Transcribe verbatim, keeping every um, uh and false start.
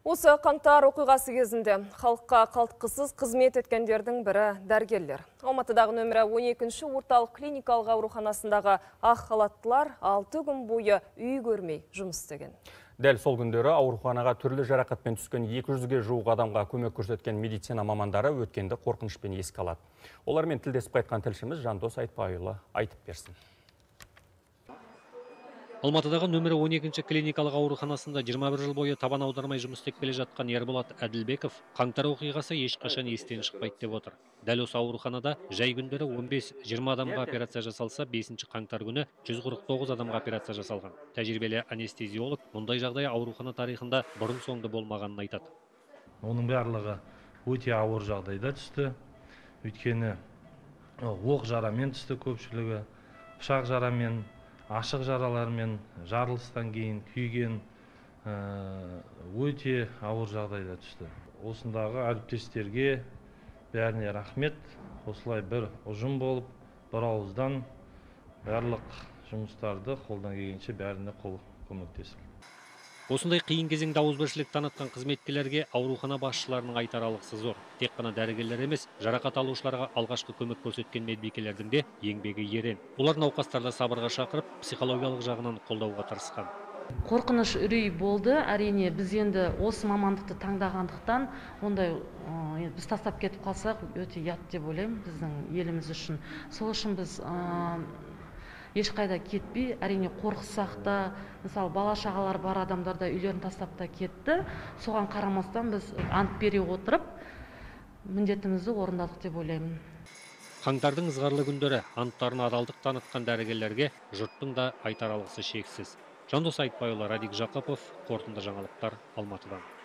Осы қаңтар оқиғасы кезінде халыққа қалтқысыз қызмет еткендердің бірі дәрігерлер. Алматыдағы нөмірі он екінші орталық клиникалық ауруханасындағы ақ халаттылар алты күн бойы үй көрмей жұмыс істеген. Дәл сол күндері ауруханаға түрлі жарақатпен түскен екі жүзге жуық адамға көмек көрсеткен медицина мамандары өткенді қорқынышпен еске алады. Олармен тілдесіп қайтқан тілшіміз Жандос Айтбайұлы айтып берсін. Алматыдағы нөмірі он екінші клиникалық ауруханасында жиырма бір жыл бойы табан аудармай жұмыс істеп келе жатқан Ерболат Әділбеков қаңтар оқиғасы ешқашан естен шықпайды деп отыр. Дәл осы ауруханада жай күндері он бес жиырма адамға операция жасалса, бесінші қаңтар күні жүз қырық тоғыз адамға операция жасалған. Тәжірибелі анестезиолог мұндай жағдай аурухана тарихында бұрын соңды болмағанын айтады. Оның барлығы өте ауыр жағдайда түсті. Өйткені оқ жарамен түсті көпшілігі, пышақ жарамен, ашық жаралармен, жарылыстан кейін күйген өте ауыр жағдайда түсті. Осындағы әріптестерге бәріне рахмет. Осылай бір ұжым болып, бір ауыздан барлық жұмыстарды қолдан келгенше бәріне көмектесіп. Осындай қиын кезеңде ауызбіршілік танытқан қызметкерлерге аурухана басшыларының айтар алғысы зор. Тек қана дәрігерлер емес, жарақат алушыларға алғашқы көмек көрсеткен медбикелердің де еңбегі ерен. Олар науқастарды сабырға шақырып, психологиялық жағынан қолдауға тырысқан. Қорқыныш үрей болды. Әрине, біз енді осы мамандықты таңдағандықтан, ондай біз тастап кетіп қалсақ, өте ұят деп ойлаймын біздің еліміз үшін. Сол үшін біз ешқайда кетпей, әрине қорықсақ та, мысалы бала шағалар бар адамдар да үйлерін тастап та кетті. Соған қарамастан біз ант бере отырып, міндетімізді орындадық деп ойлаймын. Қаңтардың ызғарлы күндері анттарына адалдық танытқан дәрігерлерге жұрттың да айтар алғысы шексіз. Жандос Айтбайұлы, Радик Жақыпов, қорытынды жаңалықтар, Алматыдан.